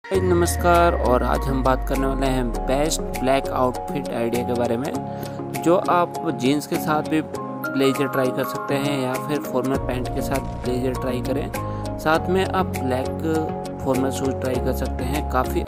नमस्कार। और आज हम बात करने वाले हैं बेस्ट ब्लैक आउटफिट आइडिया के बारे में, जो आप जीन्स के साथ भी ब्लेजर ट्राई कर सकते हैं या फिर फॉर्मल पैंट के साथ ब्लेजर ट्राई करें। साथ में आप ब्लैक फॉर्मल शूज ट्राई कर सकते हैं। काफ़ी